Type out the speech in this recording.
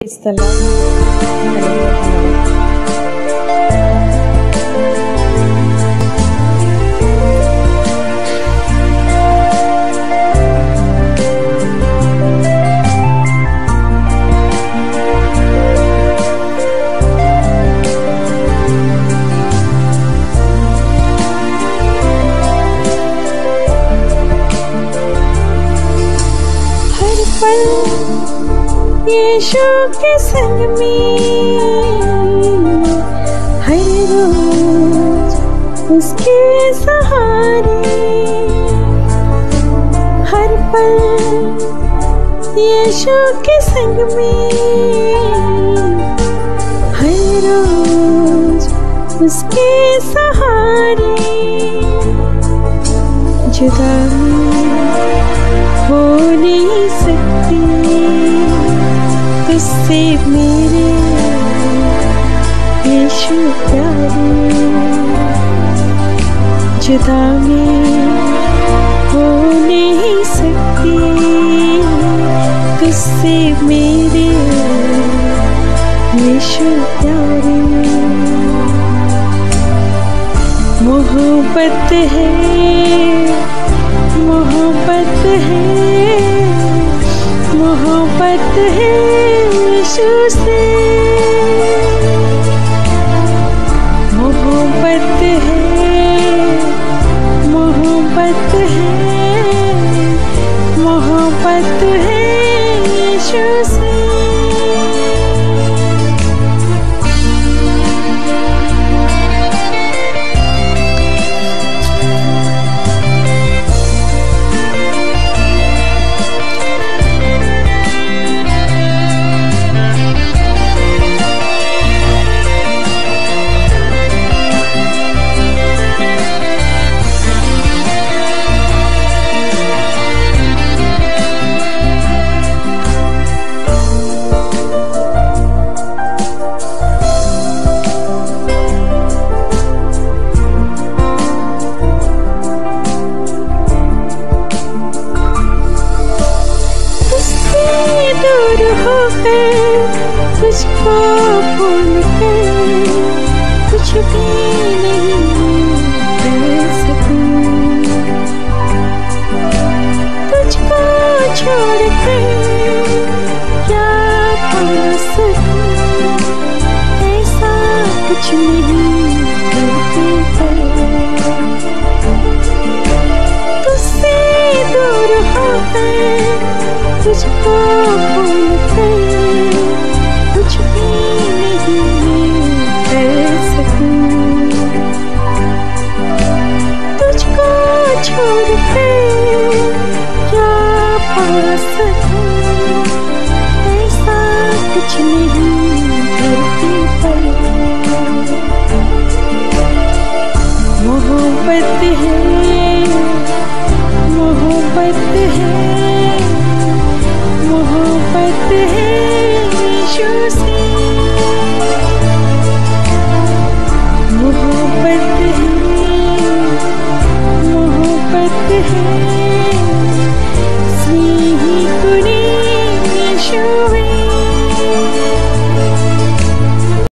Praise the Lord. Hallelujah. यीशु के संग में हर रोज उसके सहारे, हर पल यीशु के संग में हर रोज उसके सहारे। जुदा हो नहीं सकती तुझसे मेरे यीशु प्यारे, जुदा मैं हो नहीं सकती तुझसे मेरे यीशु प्यारे। मोहब्बत है, मोहब्बत है, मोहब्बत है यीशु से, मोहब्बत है, मोहब्बत है, मोहब्बत है यीशु से। तुझको भूल कर कुछ भी नहीं कर सकूं, तुझको छोड़ कर क्या पा सकूं, ऐसा कुछ नहीं करती तुझसे दूर होकर, तुझको भूल कर कुछ भी नहीं कर सकूं, तुझको छोड़ कर क्या पा सकूं, ऐसा कुछ नहीं करती पर मोहब्बत है, मोहब्बत है, मोहब्बत है यीशु से, मोहब्बत है, मोहब्बत है,